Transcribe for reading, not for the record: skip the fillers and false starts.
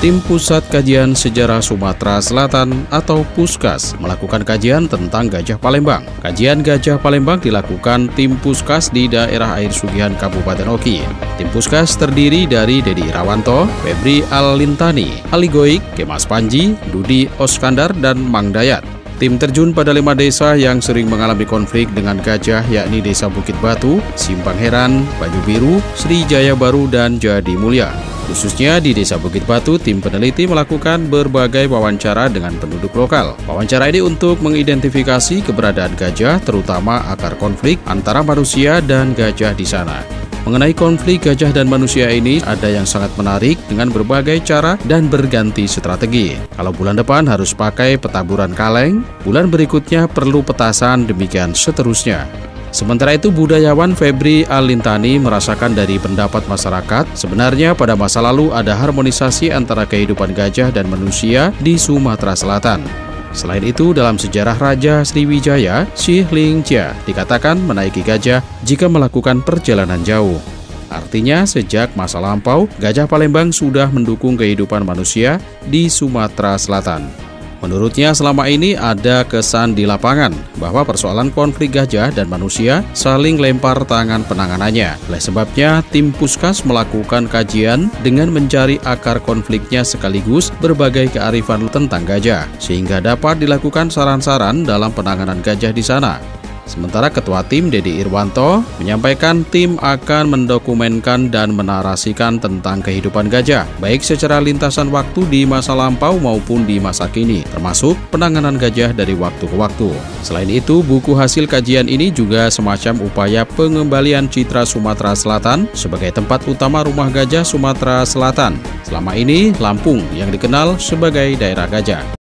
Tim Pusat Kajian Sejarah Sumatera Selatan atau Puskas melakukan kajian tentang Gajah Palembang. Kajian Gajah Palembang dilakukan tim Puskas di daerah Air Sugihan Kabupaten Oki. Tim Puskas terdiri dari Dedi Irawanto, Febri Al-Lintani, Ali Goik, Kemas Panji, Dudi Oskandar, dan Mang Dayat. Tim terjun pada 5 desa yang sering mengalami konflik dengan gajah, yakni Desa Bukit Batu, Simpang Heran, Banyu Biru, Sri Jaya Baru, dan Jadi Mulia. Khususnya di Desa Bukit Batu, tim peneliti melakukan berbagai wawancara dengan penduduk lokal. Wawancara ini untuk mengidentifikasi keberadaan gajah, terutama akar konflik antara manusia dan gajah di sana. Mengenai konflik gajah dan manusia ini, ada yang sangat menarik dengan berbagai cara dan berganti strategi. Kalau bulan depan harus pakai petaburan kaleng, bulan berikutnya perlu petasan, demikian seterusnya. Sementara itu, budayawan Febri Al-Lintani merasakan dari pendapat masyarakat, sebenarnya pada masa lalu ada harmonisasi antara kehidupan gajah dan manusia di Sumatera Selatan. Selain itu, dalam sejarah Raja Sriwijaya, Syih Lingchia dikatakan menaiki gajah jika melakukan perjalanan jauh. Artinya, sejak masa lampau, Gajah Palembang sudah mendukung kehidupan manusia di Sumatera Selatan. Menurutnya, selama ini ada kesan di lapangan bahwa persoalan konflik gajah dan manusia saling lempar tangan penanganannya. Oleh sebabnya, tim Puskas melakukan kajian dengan mencari akar konfliknya sekaligus berbagai kearifan tentang gajah, sehingga dapat dilakukan saran-saran dalam penanganan gajah di sana. Sementara Ketua Tim Dedi Irwanto menyampaikan tim akan mendokumenkan dan menarasikan tentang kehidupan gajah, baik secara lintasan waktu di masa lampau maupun di masa kini, termasuk penanganan gajah dari waktu ke waktu. Selain itu, buku hasil kajian ini juga semacam upaya pengembalian citra Sumatera Selatan sebagai tempat utama rumah gajah Sumatera Selatan. Selama ini, Lampung yang dikenal sebagai daerah gajah.